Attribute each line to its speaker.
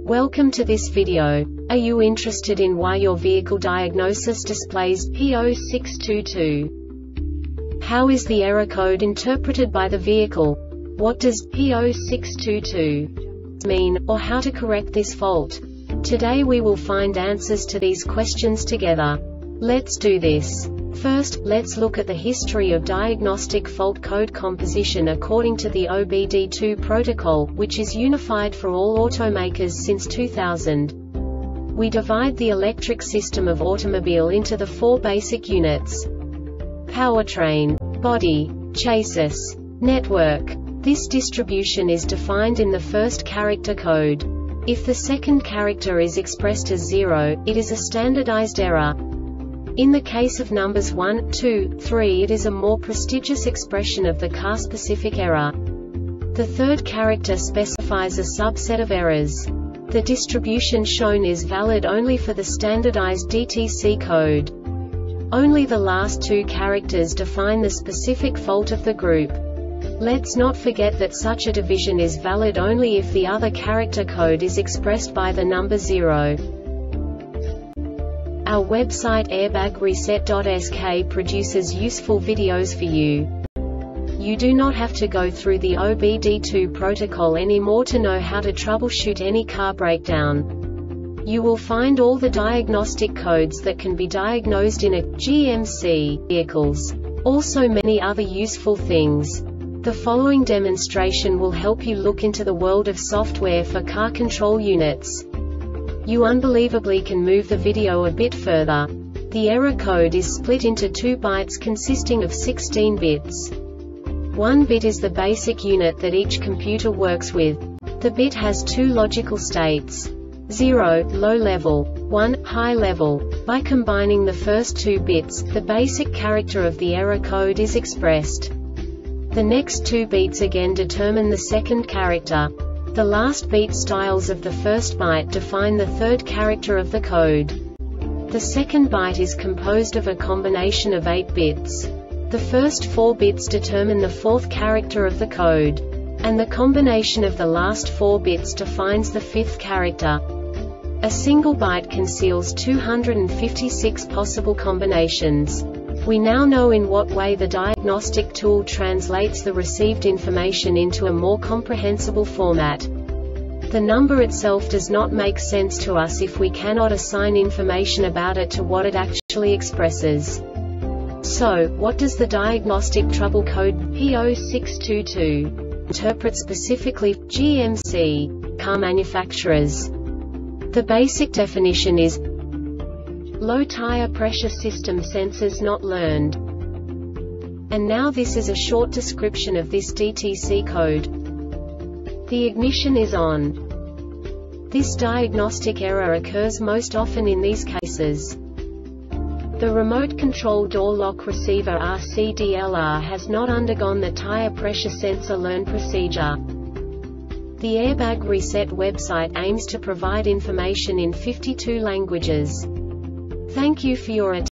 Speaker 1: Welcome to this video. Are you interested in why your vehicle diagnosis displays P0622? How is the error code interpreted by the vehicle? What does P0622 mean, or how to correct this fault? Today we will find answers to these questions together. Let's do this. First, let's look at the history of diagnostic fault code composition according to the OBD2 protocol, which is unified for all automakers since 2000. We divide the electric system of automobile into the four basic units: powertrain, body, chassis, network. This distribution is defined in the first character code. If the second character is expressed as 0, it is a standardized error. In the case of numbers 1, 2, 3, it is a more prestigious expression of the car-specific error. The third character specifies a subset of errors. The distribution shown is valid only for the standardized DTC code. Only the last two characters define the specific fault of the group. Let's not forget that such a division is valid only if the other character code is expressed by the number 0. Our website airbagreset.sk produces useful videos for you. You do not have to go through the OBD2 protocol anymore to know how to troubleshoot any car breakdown. You will find all the diagnostic codes that can be diagnosed in a GMC vehicles. Also many other useful things. The following demonstration will help you look into the world of software for car control units. You unbelievably can move the video a bit further. The error code is split into 2 bytes consisting of 16 bits. 1 bit is the basic unit that each computer works with. The bit has 2 logical states: 0, low level, 1, high level. By combining the first 2 bits, the basic character of the error code is expressed. The next 2 beats again determine the second character. The last beat styles of the first byte define the third character of the code. The second byte is composed of a combination of 8 bits. The first 4 bits determine the fourth character of the code. And the combination of the last 4 bits defines the fifth character. A single byte conceals 256 possible combinations. We now know in what way the diagnostic tool translates the received information into a more comprehensible format. The number itself does not make sense to us if we cannot assign information about it to what it actually expresses. So, what does the diagnostic trouble code P0622 interpret specifically for GMC car manufacturers? The basic definition is low tire pressure system sensors not learned. And now this is a short description of this DTC code. The ignition is on. This diagnostic error occurs most often in these cases. The remote control door lock receiver RCDLR has not undergone the tire pressure sensor learn procedure. The Airbag Reset website aims to provide information in 52 languages. Thank you for your attention.